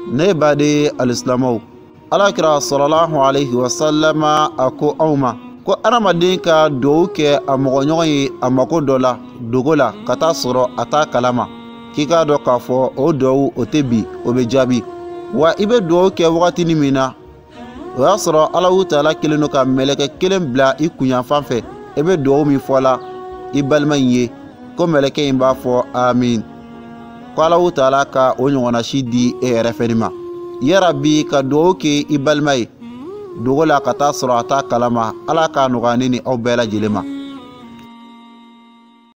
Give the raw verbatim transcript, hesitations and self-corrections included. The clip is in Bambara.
ne bade alislamaw alakira sallallahu alaihi wasallam ako awma ko aramaden ka dugawu kɛ a mɔgɔɲɔgɔn ye a mako dɔ la dogo la ka taa sɔrɔ a t'a kalama k'i k'a dɔn k'a fɔ o dugawu o tɛ bi o bɛ jaabi wa i bɛ dugawu kɛ wagatini min na o y'a sɔrɔ Alahu Taala kelen don ka mɛlɛkɛ kelen bila i kunyanfan fɛ i bɛ dugawu min fɔ la i balima in ye ko mɛlɛkɛ in b'a fɔ amin ko Alahu Taala ka o ɲɔgɔnna si di e yɛrɛ fɛnɛ ma yarabi ka dugawu kɛ i balima ye dogo la ka taa sɔrɔ a t'a kalama Ala k'a nɔgɔya ne ni aw bɛɛ lajɛlen ma